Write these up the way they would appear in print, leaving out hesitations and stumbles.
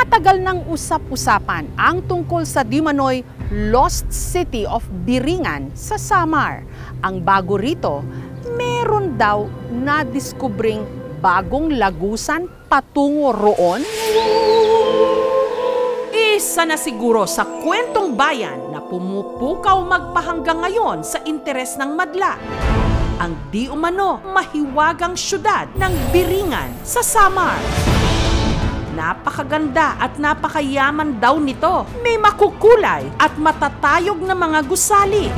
Matagal nang usap-usapan ang tungkol sa di umano'y Lost City of Biringan sa Samar. Ang bago rito, meron daw na diskubring bagong lagusan patungo roon. Isa na siguro sa kwentong bayan na pumupukaw magpahanggang ngayon sa interes ng madla. Ang di umano mahiwagang syudad ng Biringan sa Samar. Napakaganda at napakayaman daw nito. May makukulay at matatayog na mga gusali.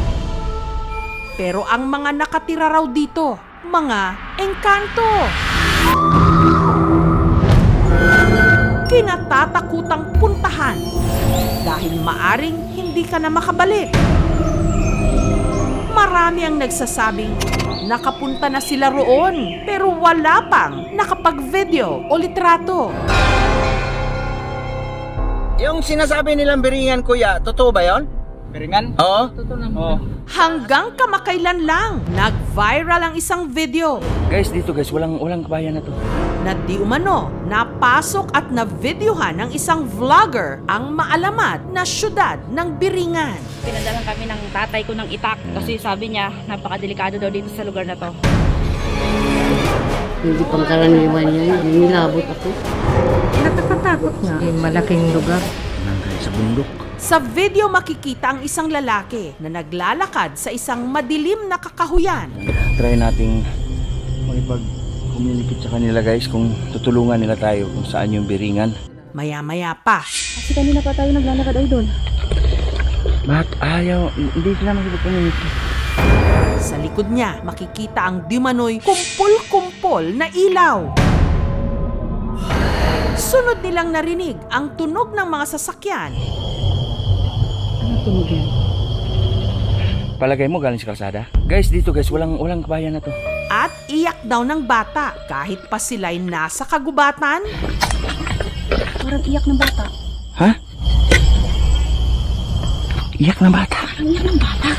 Pero ang mga nakatira raw dito, mga engkanto. Kinatatakutang puntahan dahil maaring hindi ka na makabalik. Marami ang nagsasabing nakapunta na sila roon pero wala pang nakapag-video o litrato. Yung sinasabi nilang Biringan, kuya, totoo ba yon? Biringan? Oo. Totoo naman. Hanggang kamakailan lang, nag-viral ang isang video Guys, dito guys, walang kabayan na to. na di umano napasok at na-videohan ng isang vlogger ang maalamat na syudad ng Biringan. Pinadalan kami ng tatay ko ng itak kasi sabi niya napakadelikado daw dito sa lugar na to. Hindi pangkaraniwan yan, nilabot ako. Nakakatakot nga. Yung malaking lugar. Nandun sa bundok. Sa video makikita ang isang lalaki na naglalakad sa isang madilim na kakahuyan. Try nating makipag-communicate sa kanila guys kung tutulungan nila tayo kung saan yung Biringan. Maya-maya pa, Kasi kanina pa tayo naglalakad ay doon. Bakit ayaw? Hindi sila makipag-communicate. sa likod niya makikita ang di umano'y kumpol-kumpol na ilaw. Sunod nilang narinig ang tunog ng mga sasakyan. Ano tunog yan? Palagay mo galing sa kalsada? Guys, dito guys, walang kabayan na to. At iyak daw ng bata kahit pa sila'y nasa kagubatan. Parang iyak ng bata. Ha? Iyak ng bata? Parang iyak ng bata.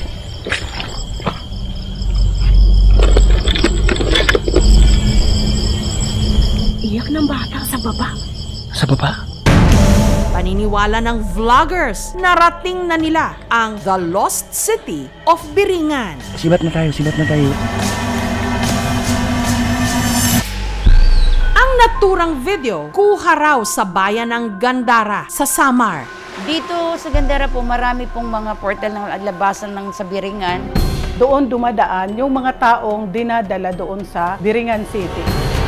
Iyak ng bata sa baba. Sa baba? Paniniwala ng vloggers, narating na nila ang The Lost City of Biringan. Sibat na tayo. Ang naturang video, kuha raw sa bayan ng Gandara sa Samar. Dito sa Gandara po, marami pong mga portal ng labasan ng sa Biringan. Doon dumadaan yung mga taong dinadala doon sa Biringan City.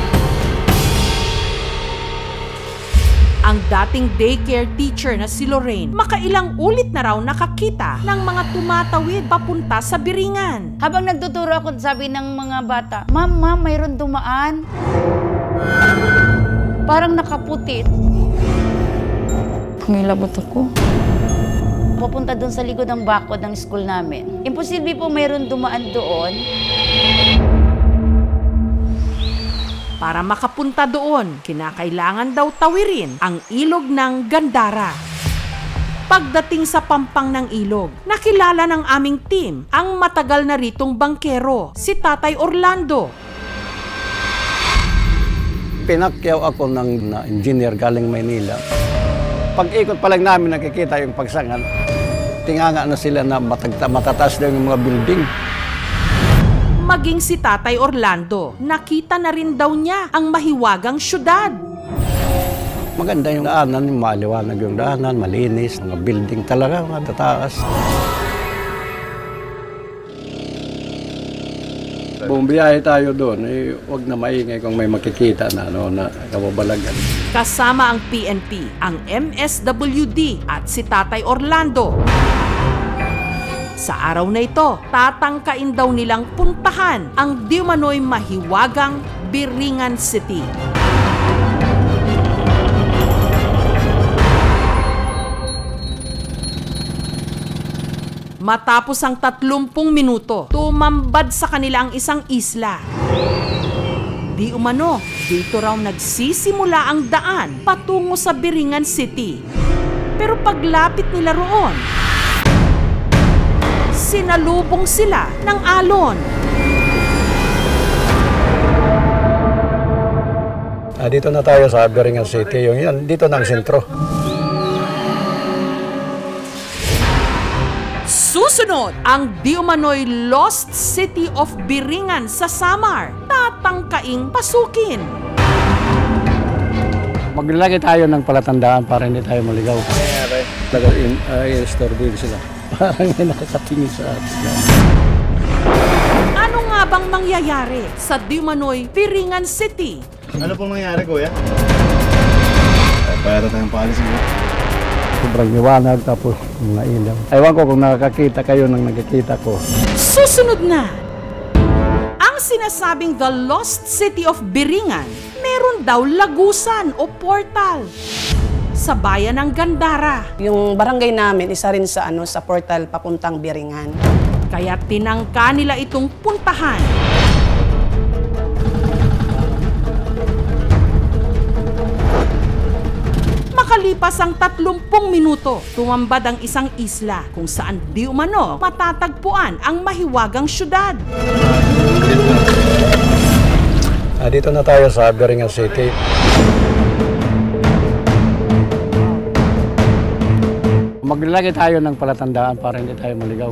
Ang dating daycare teacher na si Lorraine, makailang ulit na raw nakakita ng mga tumatawid papunta sa Biringan. Habang nagtuturo ako, sabi ng mga bata, Ma'am, mayroon dumaan. Parang nakaputi. Ngilabot ako. Papunta doon sa likod ng bakod ng school namin. Imposible po mayroon dumaan doon. Para makapunta doon, kinakailangan daw tawirin ang ilog ng Gandara. Pagdating sa pampang ng ilog, nakilala ng aming team ang matagal na ritong bangkero, si Tatay Orlando. Pinakyaw ako ng engineer galing Maynila. Pag-ikot pa lang namin nakikita yung pagsangan. Tinganga na sila na matataas daw yung mga building. Maging si Tatay Orlando, nakita na rin daw niya ang mahiwagang syudad. Maganda yung daanan, maliwanag yung daanan, malinis, mga building talaga, mga tataas. Bumiyahe tayo doon, huwag na maingay kung may makikita na, na kababalagan. Kasama ang PNP, ang MSWD at si Tatay Orlando. Sa araw na ito, tatangkain daw nilang puntahan ang di umano'y mahiwagang Biringan City. Matapos ang 30 minuto, tumambad sa kanila ang isang isla. Di umano, dito raw nagsisimula ang daan patungo sa Biringan City. Pero paglapit nila roon, sinalubong sila ng alon. Dito na tayo sa Biringan City, yung yan, dito ng sentro. Susunod, ang di umano'y Lost City of Biringan sa Samar. Tatangkaing pasukin. Maglalagay tayo ng palatandaan para hindi tayo maligaw. I-store sila. Parang may nakakatingin sa atin. Ano nga bang mangyayari sa di umano'y Biringan City? Ano pong nangyari, kuya? Para tayong paalis mo. Sobrang liwanag tapos mga ilaw. Ewan ko kung nakakakita kayo ng nakikita ko. Susunod na! Ang sinasabing The Lost City of Biringan, meron daw lagusan o portal sa bayan ng Gandara. Yung barangay namin, isa rin sa, sa portal papuntang Biringan. Kaya tinangka nila itong puntahan. Makalipas ang 30 minuto, tumambad ang isang isla kung saan di umano matatagpuan ang mahiwagang syudad. Dito na tayo sa Biringan City. Maglalagay tayo ng palatandaan para hindi tayo maligaw.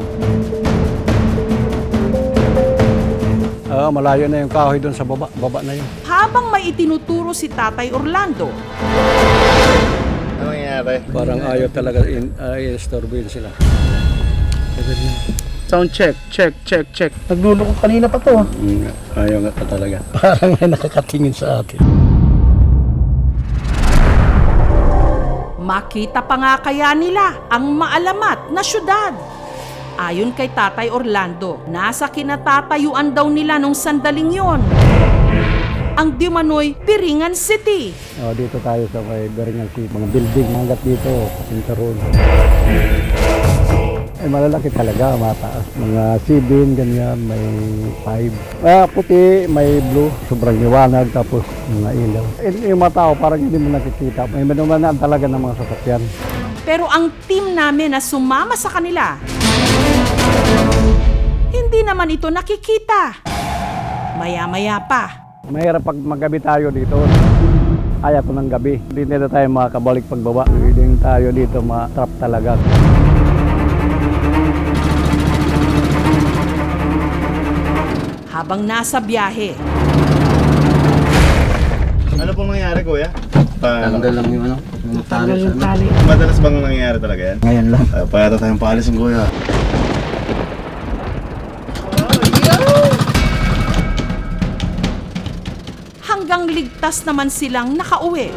Malayo na yung kahoy doon sa baba. Baba na yun. Habang may itinuturo si Tatay Orlando, Ano nangyari? Parang ayaw talaga i-store sila. Sound check. Nagluloko kanina pa to. Ayaw nga talaga. Parang may nakakatingin sa atin. makita pa nga kaya nila ang maalamat na syudad. Ayon kay Tatay Orlando, nasa kinatatayuan daw nila nung sandaling yon ang di umano'y Biringan City. Dito tayo sa Biringan City, mga building hanggat dito, papunta roon. Malalaki talaga, mataas. Mga 7, ganyan, may 5. Puti, may blue, sobrang liwanag, tapos mga ilaw. Yung mga tao, parang hindi mo nakikita. May manumanaan talaga ng mga sasakyan. Pero ang team namin na sumama sa kanila, hindi naman ito nakikita. Maya-maya pa. Mahirap pag magabi tayo dito. Ayaw ko ng gabi. Hindi na tayo makakabalik pagbaba. Hindi tayo dito ma-trap talaga. Habang nasa biyahe, Ano pong nangyari, kuya? Tanggal lang yung ano, yung tali. Madalas bang nangyayari talaga yan? Ngayon lang. Para tayong paalisin, kuya. hanggang ligtas naman silang nakauwi.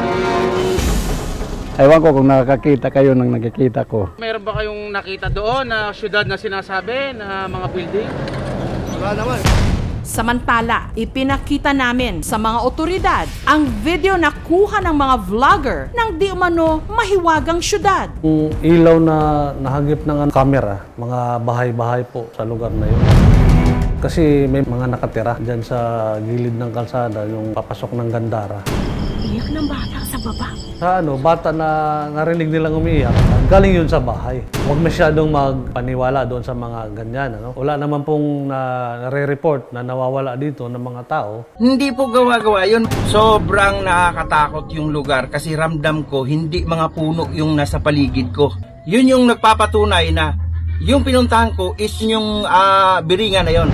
Ewan ko kung nakakita kayo ng nakikita ko. Meron ba kayong nakita doon na syudad na sinasabi na mga building? Wala naman. Samantala, ipinakita namin sa mga otoridad ang video na kuha ng mga vlogger ng di umano mahiwagang syudad. Yung ilaw na nahagip ng camera, mga bahay-bahay po sa lugar na yun. Kasi may mga nakatira dyan sa gilid ng kalsada, yung papasok ng Gandara. Iyak ng bata sa baba. Sa bata na narinig nilang umiiyak, galing yun sa bahay. Huwag masyadong magpaniwala doon sa mga ganyan. Wala naman pong nare-report na nawawala dito ng mga tao. Hindi po gawa-gawa yun. Sobrang nakakatakot yung lugar kasi ramdam ko hindi mga puno yung nasa paligid ko. Yun yung nagpapatunay na yung pinuntahan ko is yung Biringan na yun.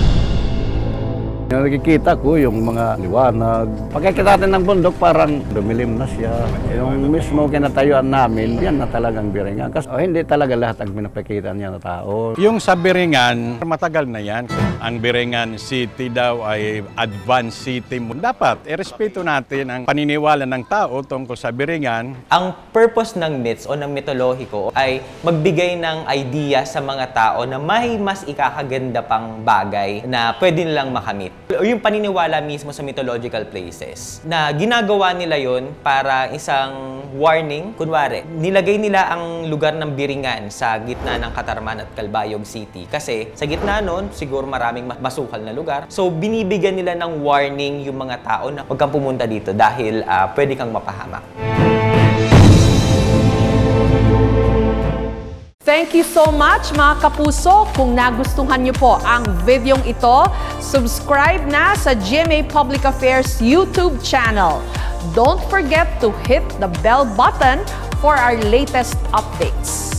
Yung nakikita ko yung mga liwanag. Pagkakita natin ng bundok, parang dumilim na siya. Yung mismo kinatayuan namin, yan na talagang Biringan. Kasi hindi talaga lahat ang pinapakita niya na tao. Yung sa Biringan, matagal na yan. Ang Biringan City daw ay advanced city. Dapat, irespeto natin ang paniniwala ng tao tungkol sa Biringan. Ang purpose ng myths o ng mitolohiko ay magbigay ng idea sa mga tao na may mas ikakaganda pang bagay na pwede nilang makamit. Yung paniniwala mismo sa mythological places na ginagawa nila yon para isang warning. Kunwari, nilagay nila ang lugar ng Biringan sa gitna ng Katarman at Calbayog City kasi sa gitna nun, siguro maraming masukal na lugar. So, binibigyan nila ng warning yung mga tao na huwag kang pumunta dito dahil pwede kang mapahamak. Thank you so much mga kapuso. Kung nagustuhan niyo po ang videong ito, subscribe na sa GMA Public Affairs YouTube channel. Don't forget to hit the bell button for our latest updates.